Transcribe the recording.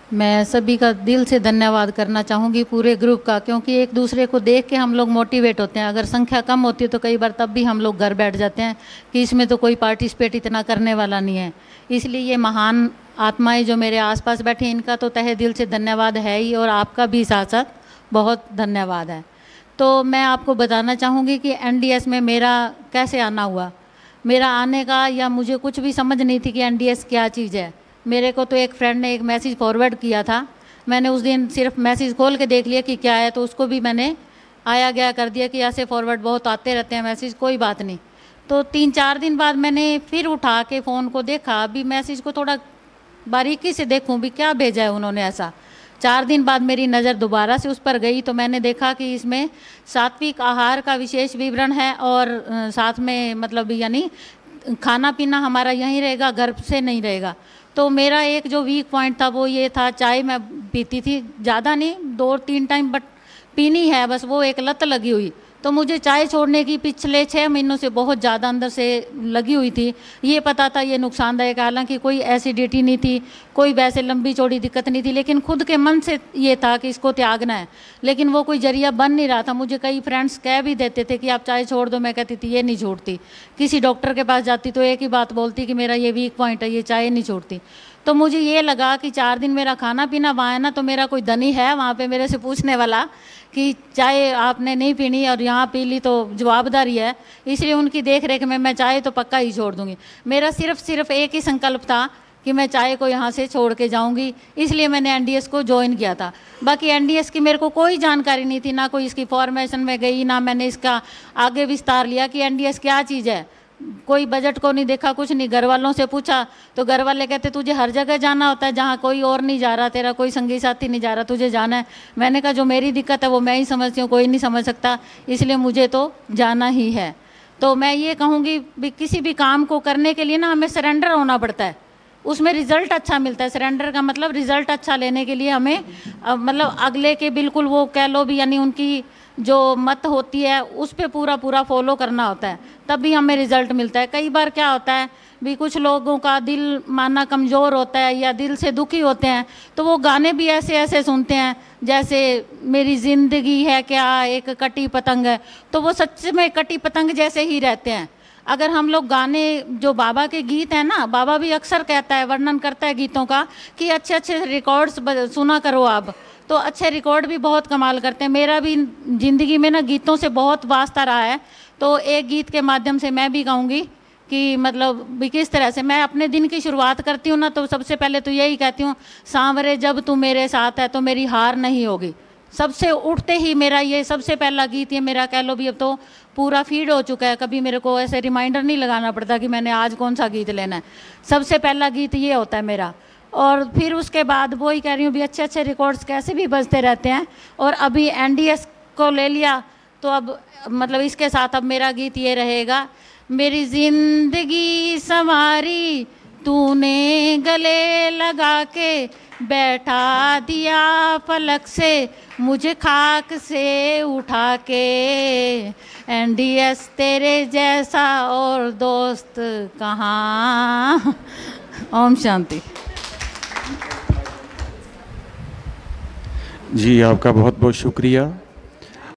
मैं सभी का दिल से धन्यवाद करना चाहूँगी, पूरे ग्रुप का, क्योंकि एक दूसरे को देख के हम लोग मोटिवेट होते हैं। अगर संख्या कम होती है तो कई बार तब भी हम लोग घर बैठ जाते हैं कि इसमें तो कोई पार्टिसिपेट इतना करने वाला नहीं है। इसलिए ये महान आत्माएं जो मेरे आसपास बैठी हैं, इनका तो तहे दिल से धन्यवाद है ही, और आपका भी साथ साथ बहुत धन्यवाद है। तो मैं आपको बताना चाहूँगी कि एनडीएस में मेरा कैसे आना हुआ। मेरा आने का, या मुझे कुछ भी समझ नहीं थी कि एनडीएस क्या चीज़ है। मेरे को तो एक फ्रेंड ने एक मैसेज फॉरवर्ड किया था, मैंने उस दिन सिर्फ मैसेज खोल के देख लिया कि क्या है, तो उसको भी मैंने आया गया कर दिया कि ऐसे फॉरवर्ड बहुत आते रहते हैं मैसेज, कोई बात नहीं। तो 3-4 दिन बाद मैंने फिर उठा के फ़ोन को देखा, अभी मैसेज को थोड़ा बारीकी से देखूं भी क्या भेजा है उन्होंने ऐसा। 4 दिन बाद मेरी नज़र दोबारा से उस पर गई तो मैंने देखा कि इसमें सात्विक आहार का विशेष विवरण है, और साथ में मतलब यानी खाना पीना हमारा यहीं रहेगा, घर से नहीं रहेगा। तो मेरा एक जो वीक पॉइंट था वो ये था, चाय मैं पीती थी, ज़्यादा नहीं, 2-3 टाइम बट पीनी है बस, वो एक लत लगी हुई। तो मुझे चाय छोड़ने की पिछले 6 महीनों से बहुत ज़्यादा अंदर से लगी हुई थी। ये पता था ये नुकसानदायक, हालांकि कोई एसिडिटी नहीं थी, कोई वैसे लंबी चौड़ी दिक्कत नहीं थी, लेकिन खुद के मन से ये था कि इसको त्यागना है, लेकिन वो कोई जरिया बन नहीं रहा था। मुझे कई फ्रेंड्स कह भी देते थे कि आप चाय छोड़ दो, मैं कहती थी ये नहीं छोड़ती। किसी डॉक्टर के पास जाती तो एक ही बात बोलती कि मेरा ये वीक पॉइंट है, ये चाय नहीं छोड़ती। तो मुझे ये लगा कि 4 दिन मेरा खाना पीना वहाँ है ना, तो मेरा कोई धनी है वहाँ पे मेरे से पूछने वाला कि चाय आपने नहीं पीनी और यहाँ पी ली तो जवाबदारी है, इसलिए उनकी देख रेख में मैं चाय तो पक्का ही छोड़ दूँगी। मेरा सिर्फ एक ही संकल्प था कि मैं चाय को यहाँ से छोड़ के जाऊँगी, इसलिए मैंने एनडीएस को ज्वाइन किया था। बाकी एनडीएस की मेरे को कोई जानकारी नहीं थी, ना कोई इसकी फॉर्मेशन में गई, ना मैंने इसका आगे विस्तार लिया कि एनडीएस क्या चीज़ है। कोई बजट को नहीं देखा, कुछ नहीं। घर वालों से पूछा तो घर वाले कहते तुझे हर जगह जाना होता है, जहाँ कोई और नहीं जा रहा, तेरा कोई संगी साथी नहीं जा रहा, तुझे जाना है। मैंने कहा जो मेरी दिक्कत है वो मैं ही समझती हूँ, कोई नहीं समझ सकता, इसलिए मुझे तो जाना ही है। तो मैं ये कहूँगी भी किसी भी काम को करने के लिए ना हमें सरेंडर होना पड़ता है, उसमें रिजल्ट अच्छा मिलता है। सरेंडर का मतलब रिजल्ट अच्छा लेने के लिए हमें मतलब अगले के बिल्कुल वो कह लो भी, यानी उनकी जो मत होती है उस पर पूरा फॉलो करना होता है, तब भी हमें रिजल्ट मिलता है। कई बार क्या होता है भी, कुछ लोगों का दिल मानना कमज़ोर होता है या दिल से दुखी होते हैं, तो वो गाने भी ऐसे ऐसे सुनते हैं जैसे मेरी ज़िंदगी है क्या एक कटी पतंग है, तो वो सच में कटी पतंग जैसे ही रहते हैं। अगर हम लोग गाने, जो बाबा के गीत हैं ना, बाबा भी अक्सर कहता है, वर्णन करता है गीतों का कि अच्छे अच्छे रिकॉर्ड्स सुना करो आप, तो अच्छे रिकॉर्ड भी बहुत कमाल करते हैं। मेरा भी ज़िंदगी में ना गीतों से बहुत वास्ता रहा है, तो एक गीत के माध्यम से मैं भी कहूँगी कि मतलब भी किस तरह से मैं अपने दिन की शुरुआत करती हूँ ना, तो सबसे पहले तो यही कहती हूँ, सांवरे जब तू मेरे साथ है तो मेरी हार नहीं होगी। सबसे उठते ही मेरा ये सबसे पहला गीत, ये मेरा कह लो भी अब तो पूरा फीड हो चुका है, कभी मेरे को ऐसे रिमाइंडर नहीं लगाना पड़ता कि मैंने आज कौन सा गीत लेना है। सबसे पहला गीत ये होता है मेरा, और फिर उसके बाद वो ही कह रही हूँ भी अच्छे अच्छे रिकॉर्ड्स कैसे भी बजते रहते हैं। और अभी एनडीएस को ले लिया तो अब मतलब इसके साथ अब मेरा गीत ये रहेगा, मेरी ज़िंदगी संवारी तूने गले लगा के, बैठा दिया फलक से मुझे खाक से उठा के, एनडीएस तेरे जैसा और दोस्त कहाँ। ओम शांति। जी आपका बहुत बहुत शुक्रिया।